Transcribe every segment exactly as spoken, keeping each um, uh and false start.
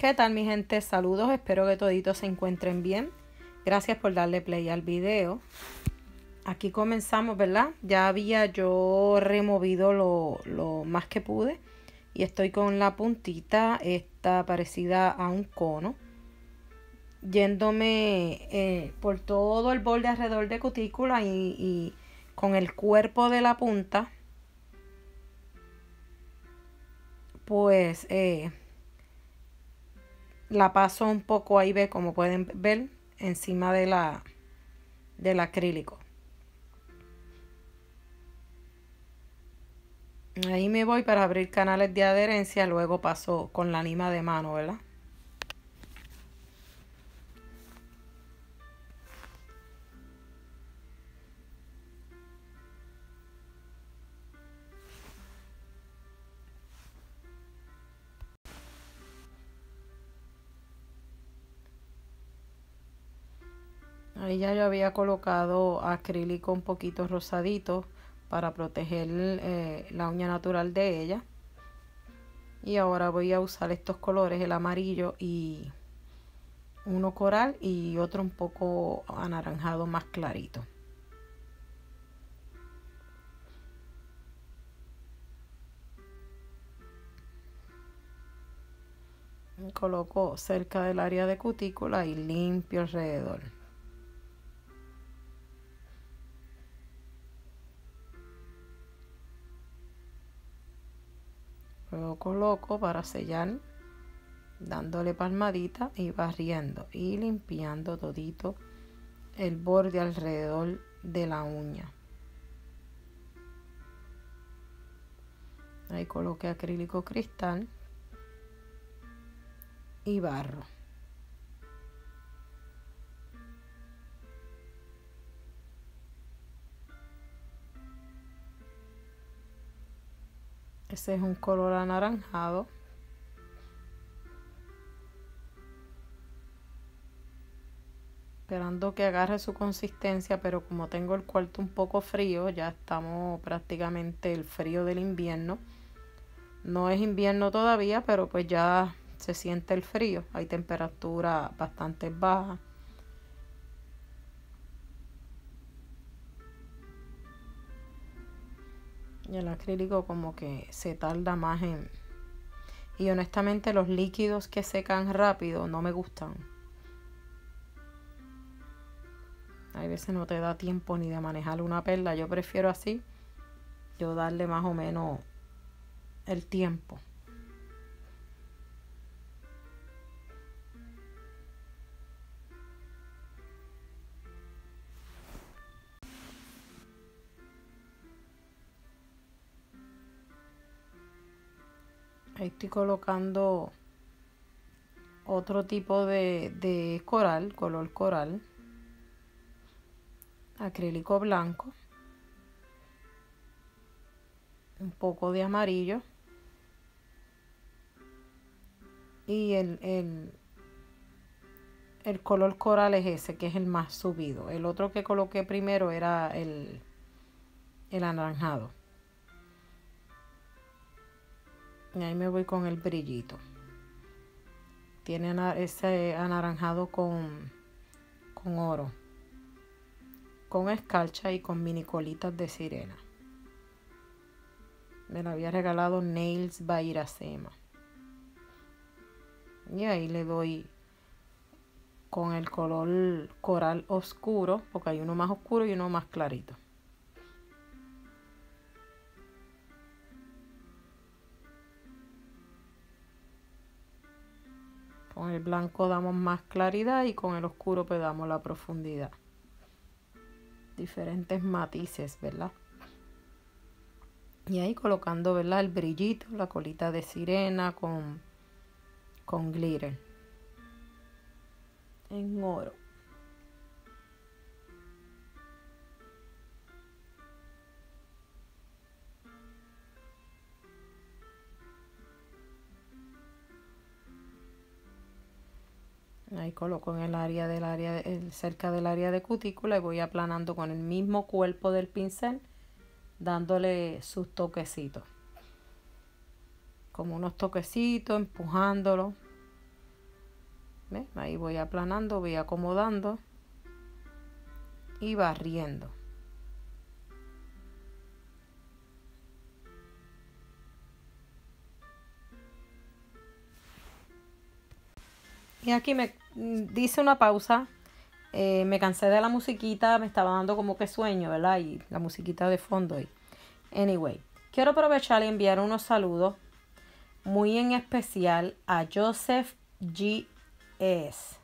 ¿Qué tal, mi gente? Saludos, espero que toditos se encuentren bien. Gracias por darle play al video. Aquí comenzamos, ¿verdad? Ya había yo removido lo, lo más que pude. Y estoy con la puntita, esta parecida a un cono. Yéndome eh, por todo el borde alrededor de cutícula y, y con el cuerpo de la punta. Pues... Eh, la paso un poco ahí, ve, como pueden ver, encima de la del acrílico. Ahí me voy para abrir canales de adherencia, luego paso con la lima de mano, ¿verdad? Ahí ya yo había colocado acrílico un poquito rosadito para proteger eh, la uña natural de ella. Y ahora voy a usar estos colores, el amarillo y uno coral y otro un poco anaranjado más clarito. Coloco cerca del área de cutícula y limpio alrededor. Luego coloco para sellar, dándole palmadita y barriendo y limpiando todito el borde alrededor de la uña. Ahí coloqué acrílico cristal y barro. Ese es un color anaranjado. Esperando que agarre su consistencia, pero como tengo el cuarto un poco frío, ya estamos prácticamente el frío del invierno. No es invierno todavía, pero pues ya se siente el frío. Hay temperatura bastante baja. Y el acrílico como que se tarda más en... Y honestamente los líquidos que secan rápido no me gustan. Hay veces no te da tiempo ni de manejar una perla. Yo prefiero así. Yo darle más o menos el tiempo. Ahí estoy colocando otro tipo de, de coral, color coral, acrílico blanco, un poco de amarillo y el, el, el color coral es ese, que es el más subido. El otro que coloqué primero era el, el anaranjado. Y ahí me voy con el brillito. Tiene ese anaranjado con, con oro, con escarcha y con mini colitas de sirena. Me lo había regalado Nails by Iracema. Y ahí le doy con el color coral oscuro, porque hay uno más oscuro y uno más clarito. Con el blanco damos más claridad y con el oscuro pues damos la profundidad. Diferentes matices, ¿verdad? Y ahí colocando, ¿verdad? El brillito, la colita de sirena con, con glitter en oro. Ahí coloco en el área del área de, cerca del área de cutícula y voy aplanando con el mismo cuerpo del pincel, dándole sus toquecitos. Como unos toquecitos, empujándolo. ¿Ves? Ahí voy aplanando, voy acomodando y barriendo. Y aquí me dice una pausa. Eh, me cansé de la musiquita, me estaba dando como que sueño, ¿verdad? Y la musiquita de fondo. Y... Anyway, quiero aprovechar y enviar unos saludos muy en especial a Joseph G S.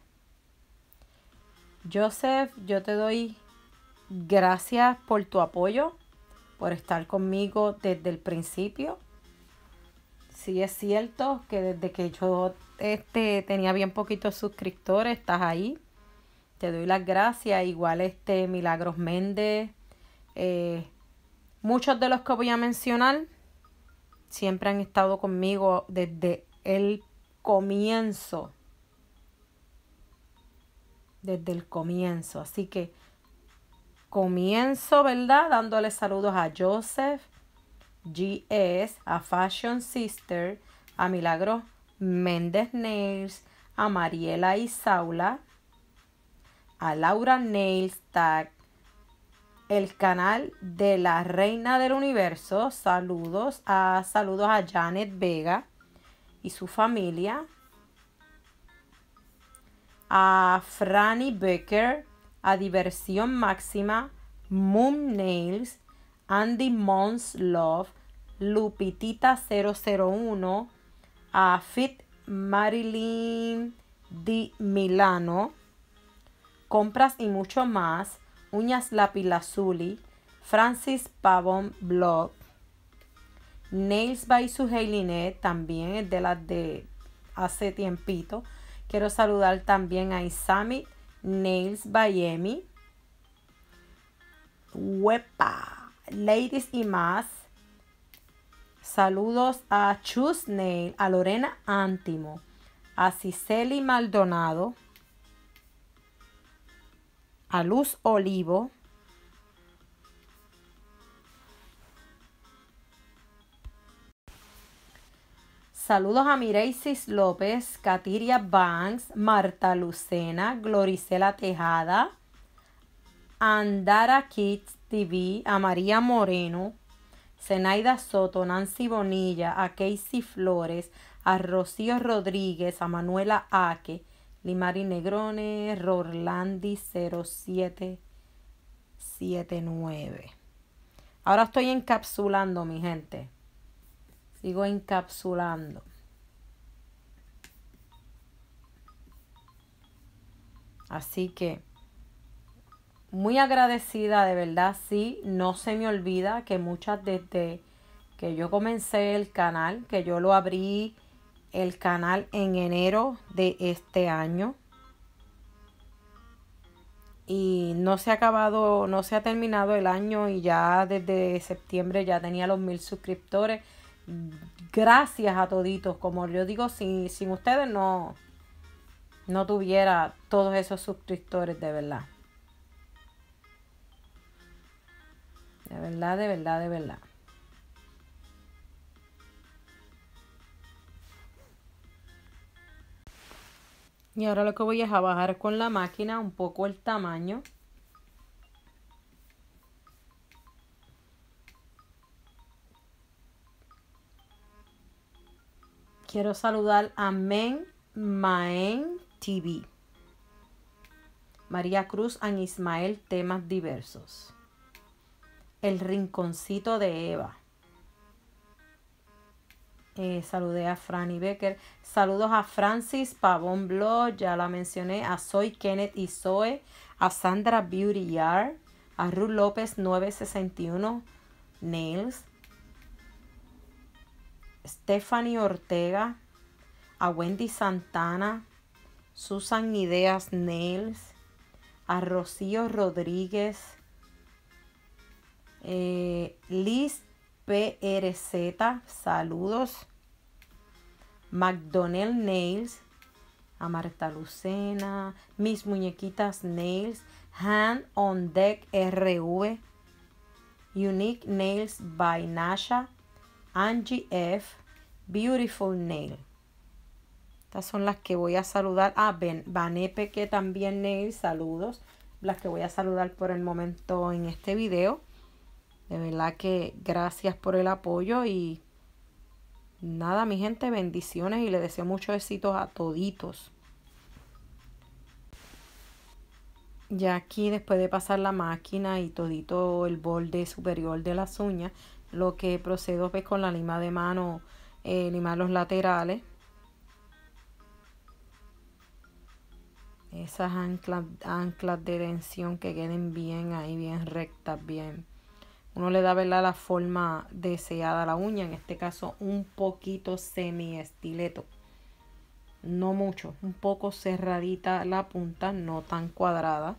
Joseph, yo te doy gracias por tu apoyo, por estar conmigo desde el principio. Sí es cierto que desde que yo este, tenía bien poquitos suscriptores, estás ahí. Te doy las gracias. Igual este Milagros Méndez. Eh, muchos de los que voy a mencionar siempre han estado conmigo desde el comienzo. Desde el comienzo. Así que comienzo, ¿verdad? Dándole saludos a Joseph G S, a Fashion Sister, a Milagros Méndez Nails, a Mariela Isaula, a Laura Nails Tag, el canal de la Reina del Universo. Saludos a, saludos a Janet Vega y su familia. A Franny Becker, a Diversión Máxima, Moon Nails, Andy Mons Love, Lupitita cero cero uno, a Fit Marilyn Di Milano, Compras y mucho más, Uñas Lapilazuli, Francis Pavón Blog, Nails by Suheilinette, también es de las de hace tiempito. Quiero saludar también a Isami Nails by Emi, Wepa, Ladies y más. Saludos a Chus Nail, a Lorena Antimo, a Cicely Maldonado, a Luz Olivo, saludos a Mireisis López, Katiria Banks, Marta Lucena, Gloricela Tejada, Andara Kids T V, a María Moreno, Zenaida Soto, Nancy Bonilla, a Casey Flores, a Rocío Rodríguez, a Manuela Aque, Limari Negrone, Rorlandi cero siete siete nueve. Ahora estoy encapsulando, mi gente. Sigo encapsulando. Así que muy agradecida, de verdad, sí. No se me olvida que muchas desde que yo comencé el canal, que yo lo abrí el canal en enero de este año. Y no se ha acabado, no se ha terminado el año y ya desde septiembre ya tenía los mil suscriptores. Gracias a toditos. Como yo digo, sin, sin ustedes no, no tuviera todos esos suscriptores, de verdad. De verdad, de verdad, de verdad. Y ahora lo que voy es a bajar con la máquina un poco el tamaño. Quiero saludar a Men Maen T V, María Cruz and Ismael, temas diversos. El Rinconcito de Eva. Eh, saludé a Franny Becker. Saludos a Francis Pavón Blog, ya la mencioné. A Soy Kenneth y Zoe. A Sandra Beauty Yard. A Ruth López nueve sesenta y uno Nails. Stephanie Ortega. A Wendy Santana. Susan Ideas Nails. A Rocío Rodríguez. Eh, Liz P R Z, saludos. McDonnell Nails, a Marta Lucena, Mis Muñequitas Nails, Hand on Deck R V, Unique Nails by Nasha, Angie F, Beautiful Nail. Estas son las que voy a saludar. Ah, ven, Vanepe que también Nail, saludos. Las que voy a saludar por el momento en este video. De verdad que gracias por el apoyo y nada, mi gente, bendiciones y les deseo muchos éxitos a toditos. Ya aquí después de pasar la máquina y todito el borde superior de las uñas, lo que procedo es con la lima de mano, eh, limar los laterales. Esas anclas, anclas de tensión que queden bien ahí, bien rectas, bien. Uno le da, ¿verdad?, la forma deseada a la uña, en este caso un poquito semi estileto. No mucho, un poco cerradita la punta, no tan cuadrada.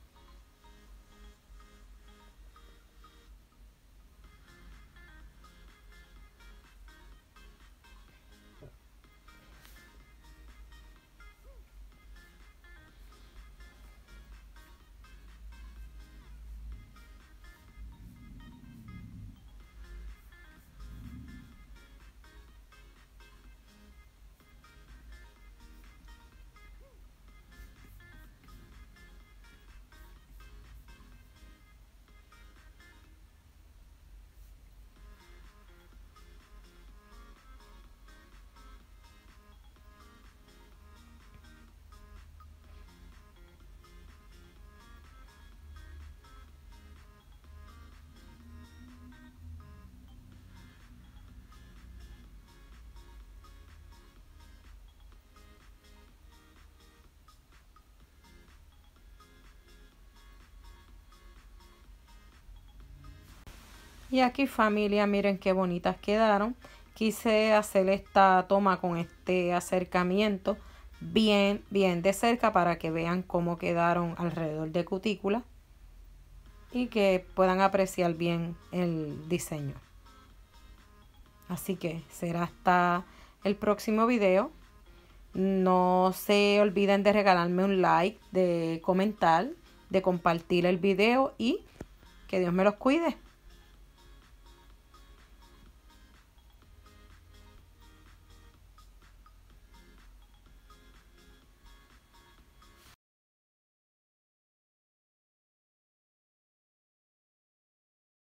Y aquí, familia, miren qué bonitas quedaron. Quise hacer esta toma con este acercamiento bien, bien de cerca para que vean cómo quedaron alrededor de cutícula y que puedan apreciar bien el diseño. Así que será hasta el próximo video. No se olviden de regalarme un like, de comentar, de compartir el video y que Dios me los cuide.